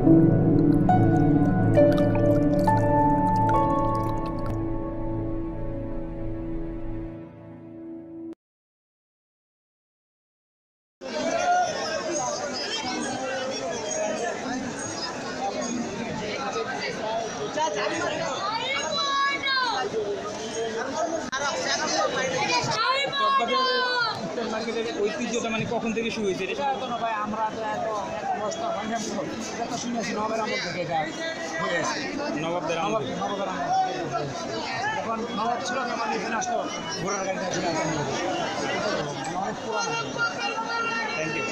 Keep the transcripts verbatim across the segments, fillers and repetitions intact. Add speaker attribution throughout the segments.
Speaker 1: ঐতিহ্যটা মানে কখন থেকে শুরু হয়েছে?
Speaker 2: ভাই আমরা তো শুনেছি নবের আমল থেকে এটা হয়েছে।
Speaker 1: নবাবদের আমল থেকে।
Speaker 2: নবাবের আমল যখন নবাব ছিল তখন এখানে আসতো ঘোড়ার গাড়িতে ছিল অনেক পুরানো।
Speaker 1: Thank you.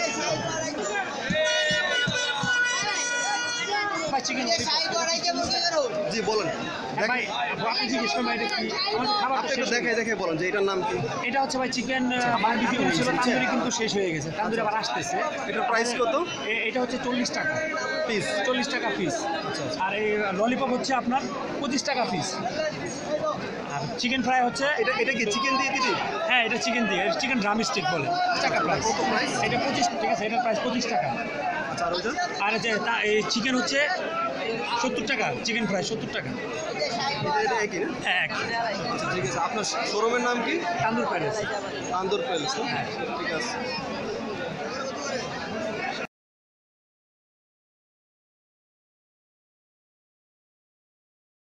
Speaker 3: জি বলেন, দেখে দেখে বলেন যে এটার নাম কি?
Speaker 2: এটা হচ্ছে ভাই চিকেন বারবিকিউ ছিল, তান্দুরি কিন্তু শেষ হয়ে গেছে, তান্দুরি আবার আসতেছে।
Speaker 3: এটার প্রাইস কত?
Speaker 2: এটা হচ্ছে চল্লিশ টাকা
Speaker 3: পিস।
Speaker 2: চল্লিশ টাকা পিস। আর এই ললিপপ হচ্ছে আপনার পঁচিশ টাকা পিস। আর চিকেন ফ্রাই হচ্ছে
Speaker 3: এটা এটা কি চিকেন দিয়ে দিদি?
Speaker 2: হ্যাঁ এটা চিকেন দিয়ে, চিকেন ড্রাম স্টিক বলে। টাকা প্রাইস।
Speaker 3: কত প্রাইস?
Speaker 2: এটা পঁচিশ, ঠিক আছে, এটার প্রাইস পঁচিশ টাকা।
Speaker 3: আচ্ছা, আর ওইটা?
Speaker 2: আর এই চিকেন হচ্ছে সত্তর টাকা, চিকেন ফ্রাই সত্তর টাকা।
Speaker 3: এটা এটা একই না?
Speaker 2: এক।
Speaker 3: আচ্ছা ঠিক আছে, আপনার শোরুমের নাম কি?
Speaker 2: তান্দুর প্যালেস।
Speaker 3: তান্দুর প্যালেস। হ্যাঁ ঠিক আছে।